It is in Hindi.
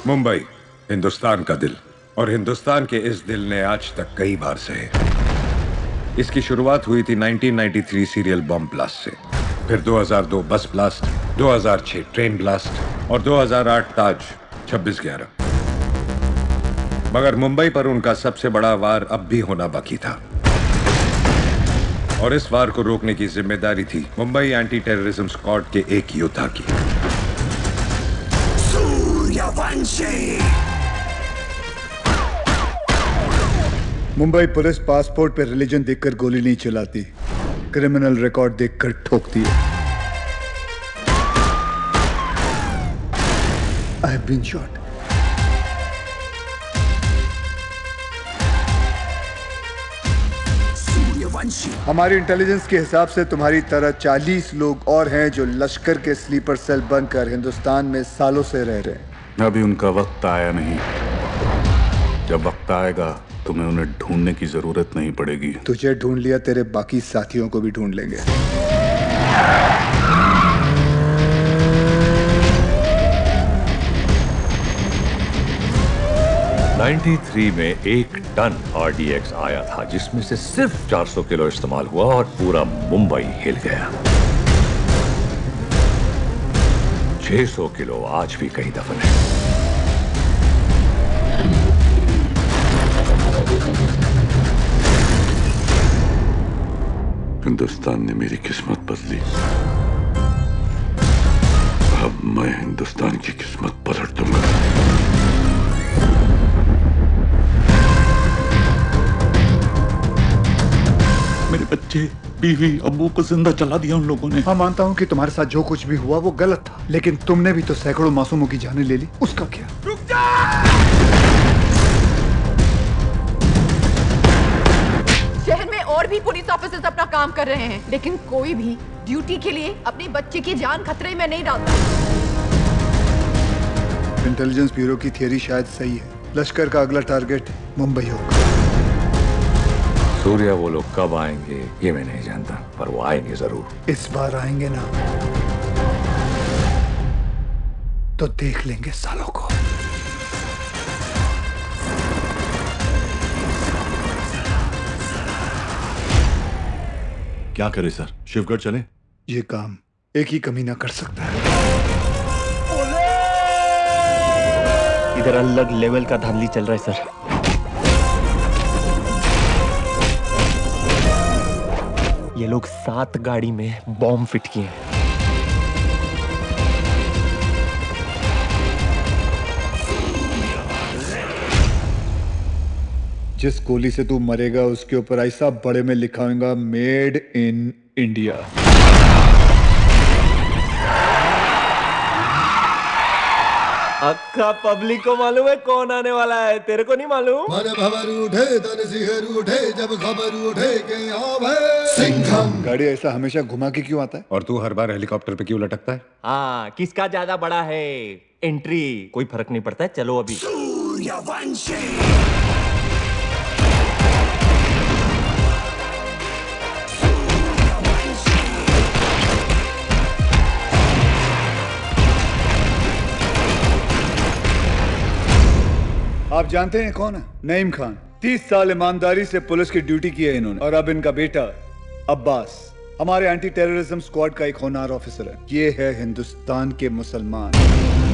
मुंबई हिंदुस्तान का दिल, और हिंदुस्तान के इस दिल ने आज तक कई बार सहे। इसकी शुरुआत हुई थी 1993 सीरियल बॉम्ब ब्लास्ट से, फिर 2002 बस ब्लास्ट, 2006 ट्रेन ब्लास्ट और 2008 ताज 26/11। मगर मुंबई पर उनका सबसे बड़ा वार अब भी होना बाकी था, और इस वार को रोकने की जिम्मेदारी थी मुंबई एंटी टेररिज्म स्क्वाड के एक योद्धा की। मुंबई पुलिस पासपोर्ट पे रिलीजन देखकर गोली नहीं चलाती, क्रिमिनल रिकॉर्ड देखकर ठोकती है। I have been shot. हमारी इंटेलिजेंस के हिसाब से तुम्हारी तरह 40 लोग और हैं जो लश्कर के स्लीपर सेल बनकर हिंदुस्तान में सालों से रह रहे हैं। अभी उनका वक्त आया नहीं। जब वक्त आएगा तुम्हें उन्हें ढूंढने की जरूरत नहीं पड़ेगी। तुझे ढूंढ लिया, तेरे बाकी साथियों को भी ढूंढ लेंगे। '93 में 1 टन RDX आया था, जिसमें से सिर्फ 400 किलो इस्तेमाल हुआ और पूरा मुंबई हिल गया। 600 किलो आज भी कहीं दफन है। हिंदुस्तान ने मेरी किस्मत बदली, अब मैं हिंदुस्तान की किस्मत पलट दूंगा। मेरे बच्चे, बीवी, अब्बू को जिंदा जला दिया उन लोगों ने। हाँ, मानता हूँ कि तुम्हारे साथ जो कुछ भी हुआ वो गलत था, लेकिन तुमने भी तो सैकड़ों मासूमों की जानें ले ली। उसका क्या? रुक जा! शहर में और भी पुलिस ऑफिसर्स अपना काम कर रहे हैं, लेकिन कोई भी ड्यूटी के लिए अपने बच्चे की जान खतरे में नहीं डालता। इंटेलिजेंस ब्यूरो की थियरी शायद सही है। लश्कर का अगला टारगेट मुंबई होगा। सूर्या वो लोग कब आएंगे ये मैं नहीं जानता, पर वो आएंगे जरूर। इस बार आएंगे ना तो देख लेंगे सालों को। क्या करे सर, शिवगढ़ चले? ये काम एक ही कमीना कर सकता है। इधर अलग लेवल का धांधली चल रहा है सर। ये लोग 7 गाड़ी में बॉम्ब फिट किए हैं। जिस गोली से तू मरेगा उसके ऊपर ऐसा बड़े में लिखा होगा, मेड इन इंडिया। अक्का पब्लिक को मालूम है कौन आने वाला है, तेरे को नहीं मालूम? मन भवर उठे तन सिहर उठे जब खबर उठे के आवे सिंघम। गाड़ी ऐसा हमेशा घुमा के क्यों आता है? और तू हर बार हेलीकॉप्टर पे क्यों लटकता है? हाँ, किसका ज्यादा बड़ा है एंट्री, कोई फर्क नहीं पड़ता है। चलो अभी। आप जानते हैं कौन है? नईम खान। 30 साल ईमानदारी से पुलिस की ड्यूटी की है इन्होंने, और अब इनका बेटा अब्बास हमारे एंटी टेररिज्म स्क्वाड का एक होनहार ऑफिसर है। ये है हिंदुस्तान के मुसलमान।